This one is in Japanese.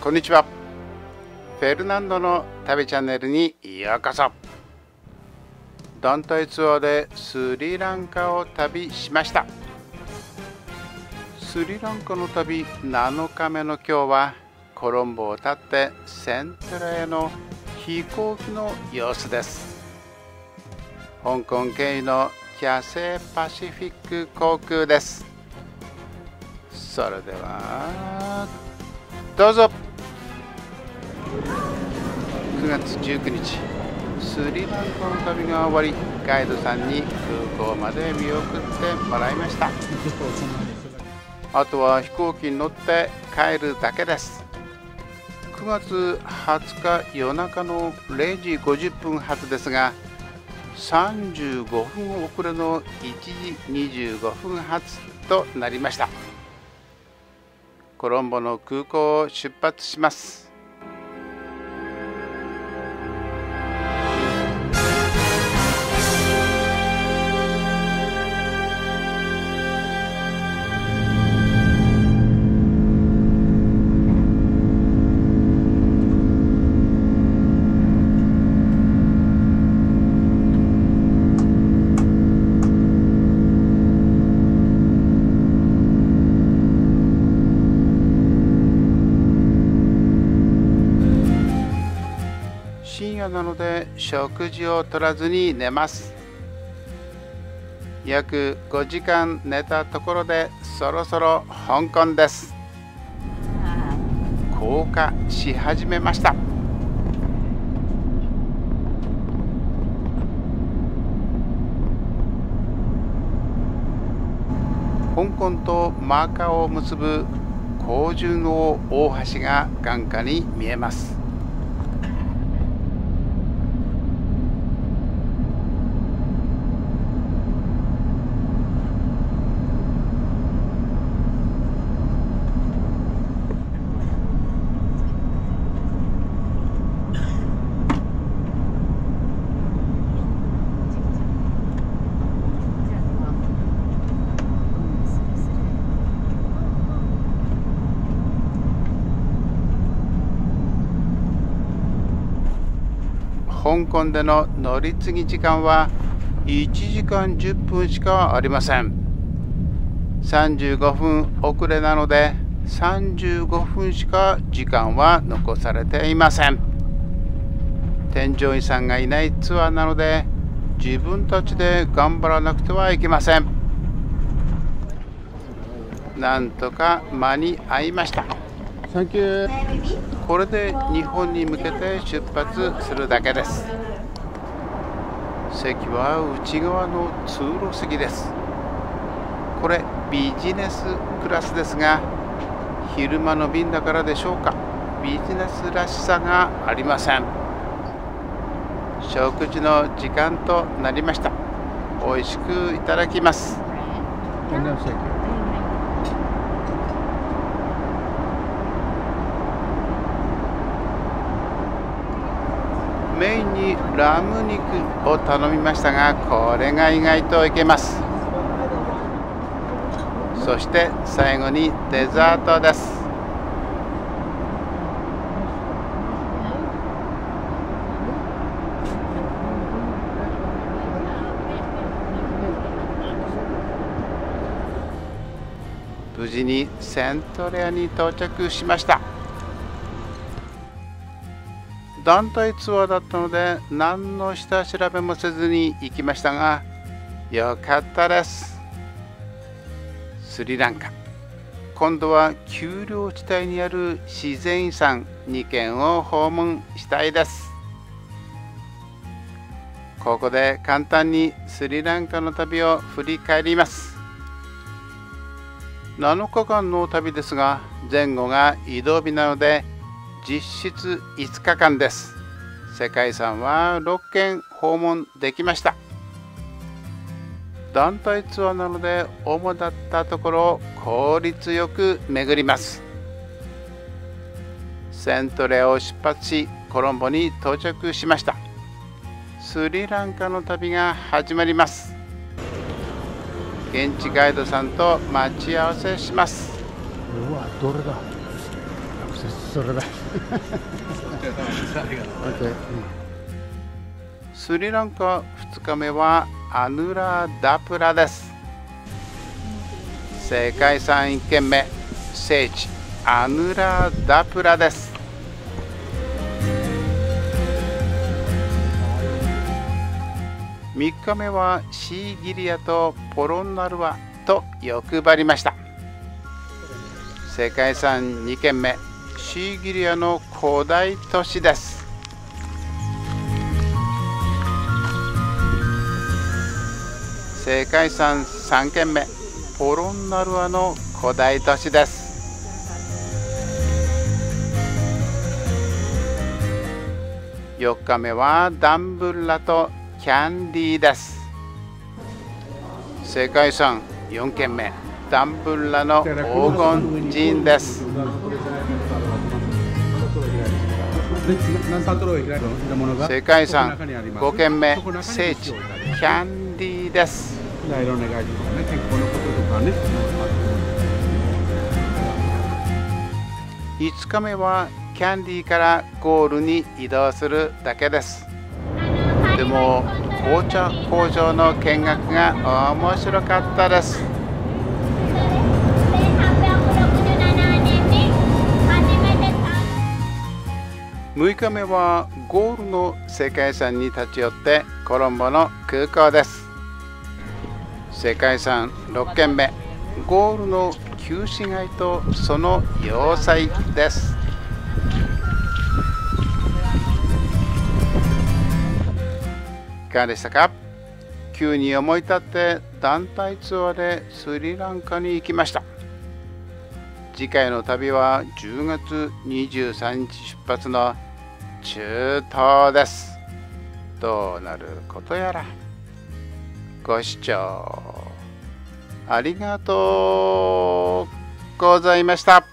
こんにちは。フェルナンドの旅チャンネルにようこそ。団体ツアーでスリランカを旅しました。スリランカの旅7日目の今日はコロンボを立ってセントラへの飛行機の様子です。香港経由のキャセイパシフィック航空です。それではどうぞ。9月19日、スリランカの旅が終わり、ガイドさんに空港まで見送ってもらいました。あとは飛行機に乗って帰るだけです。9月20日夜中の0時50分発ですが、35分遅れの1時25分発となりました。コロンボの空港を出発します。深夜なので食事を取らずに寝ます。約5時間寝たところでそろそろ香港です。降下し始めました。香港とマカオを結ぶコージュンオー大橋が眼下に見えます。香港での乗り継ぎ時間は1時間10分しかありません。35分遅れなので35分しか時間は残されていません。添乗員さんがいないツアーなので自分たちで頑張らなくてはいけません。なんとか間に合いました。サンキュー。これで日本に向けて出発するだけです。席は内側の通路席です。これビジネスクラスですが、昼間の便だからでしょうか、ビジネスらしさがありません。食事の時間となりました。美味しくいただきます。メインにラム肉を頼みましたが、これが意外といけます。そして最後にデザートです。無事にセントレアに到着しました。団体ツアーだったので何の下調べもせずに行きましたが、よかったです。スリランカ、今度は丘陵地帯にある自然遺産2軒を訪問したいです。ここで簡単にスリランカの旅を振り返ります。7日間の旅ですが、前後が移動日なので実質5日間です。世界遺産は6軒訪問できました。団体ツアーなので主だったところを効率よく巡ります。セントレアを出発しコロンボに到着しました。スリランカの旅が始まります。現地ガイドさんと待ち合わせします。 うわ、どれだ。 それだ。 スリランカ2日目はアヌラダプラです。世界遺産1軒目、聖地アヌラダプラです。3日目はシーギリアとポロンナルワと欲張りました。世界遺産2軒目、シーギリアの古代都市です。世界遺産3軒目、ポロンナルワの古代都市です。4日目はダンブッラとキャンディーです。世界遺産4軒目、ダンブッラの黄金寺院です。世界遺産5軒目、聖地キャンディーです。5日目はキャンディーからゴールに移動するだけです。でも紅茶工場の見学が面白かったです。6日目はゴールの世界遺産に立ち寄ってコロンボの空港です。世界遺産6軒目、ゴールの旧市街とその要塞です。いかがでしたか？急に思い立って団体ツアーでスリランカに行きました。次回の旅は10月23日出発の中東です。どうなることやら。ご視聴ありがとうございました。